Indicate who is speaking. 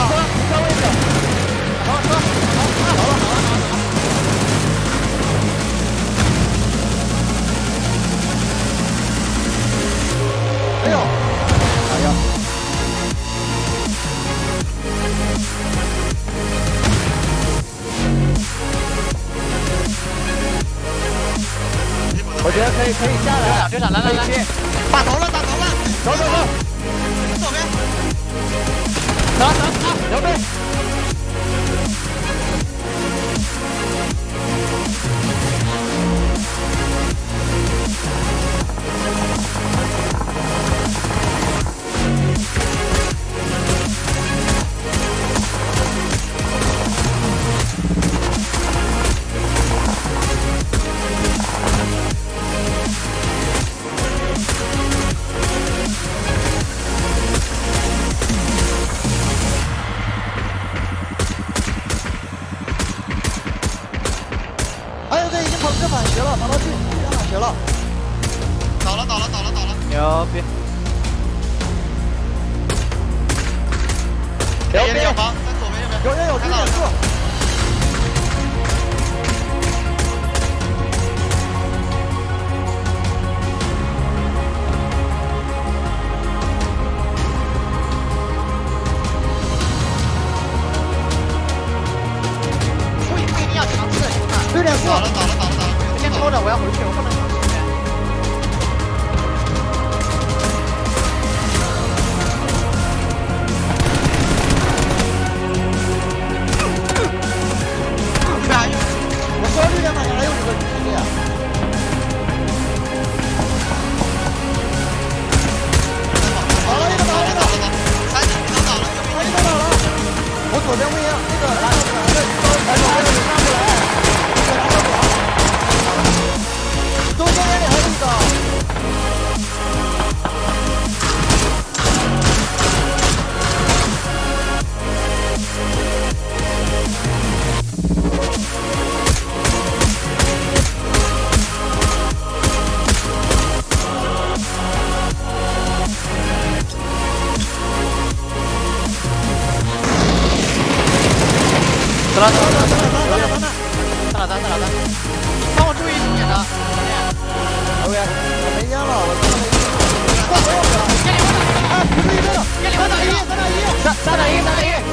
Speaker 1: 车位置。好，车，好了。哎呦，哎呀！我觉得可以下来，队长来，打头了，走，左边，走，刘备。反学了，跑到去反学了，倒了，牛逼！右边有房，在左边有看到了。注意，不一定要强势，兄弟。6点4，倒了。先抽着，我要回去，我不能抢前面。我说6点半还有5个兄弟啊！倒了，3级都倒了，我左边位那个来，上不来。中间也还有一个。上了，帮我注意点的。OK， 我没烟了，我烟里我打一个，烟里我打一，3打1。